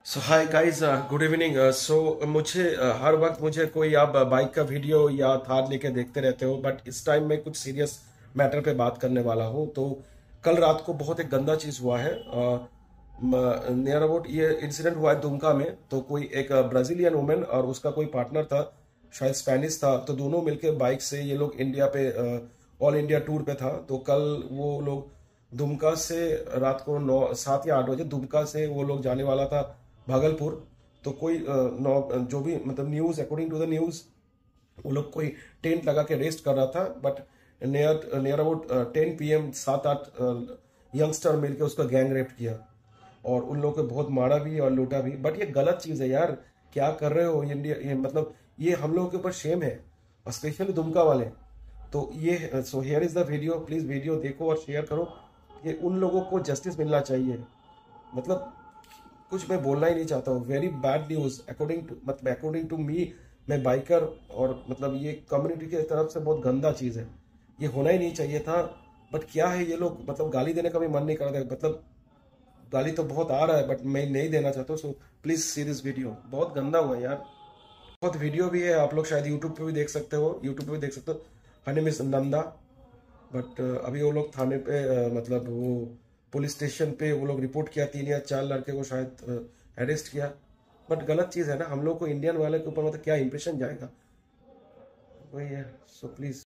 सो hi guys, good evening. मुझे हर वक्त मुझे कोई आप बाइक का वीडियो या थार लेके देखते रहते हो, बट इस टाइम मैं कुछ सीरियस मैटर पे बात करने वाला हूँ। तो कल रात को बहुत एक गंदा चीज़ हुआ है। नियर अबाउट ये इंसिडेंट हुआ है दुमका में। तो कोई एक ब्राजीलियन वुमेन और उसका कोई पार्टनर था, शायद स्पेनिश था। तो दोनों मिलके बाइक से ये लोग इंडिया पे ऑल इंडिया टूर पे था। तो कल वो लोग दुमका से रात को 7 या 8 बजे दुमका से वो लोग जाने वाला था भागलपुर। तो कोई जो भी मतलब news, according to the news, वो लोग कोई टेंट लगा के रेस्ट कर रहा था। But near near about 10 PM 7-8 youngster मिलके उसका गैंग रेप किया और उन लोगों को बहुत मारा भी और लूटा भी। बट ये गलत चीज़ है यार, क्या कर रहे हो इंडिया। ये मतलब ये हम लोगों के ऊपर शेम है, स्पेशली दुमका वाले। तो ये so here is the video, please video देखो और शेयर करो। ये उन लोगों को जस्टिस मिलना चाहिए। मतलब कुछ मैं बोलना ही नहीं चाहता हूँ। Very bad news according to, मतलब अकॉर्डिंग टू मी। मैं बाइकर और मतलब ये कम्युनिटी की तरफ से बहुत गंदा चीज है, ये होना ही नहीं चाहिए था। बट क्या है, ये लोग मतलब गाली देने का भी मन नहीं कर रहा। मतलब गाली तो बहुत आ रहा है बट मैं नहीं देना चाहता हूँ। So please see this video, बहुत गंदा हुआ है यार। बहुत वीडियो भी है, आप लोग शायद यूट्यूब पे भी देख सकते हो, यूट्यूब पे भी देख सकते हो। Her name is Nanda. But अभी वो लोग थाने पे मतलब वो पुलिस स्टेशन पे वो लोग रिपोर्ट किया, 3 या 4 लड़के को शायद अरेस्ट किया। बट गलत चीज़ है ना, हम लोग को इंडियन वाले के ऊपर मतलब क्या इंप्रेशन जाएगा, वही है। So please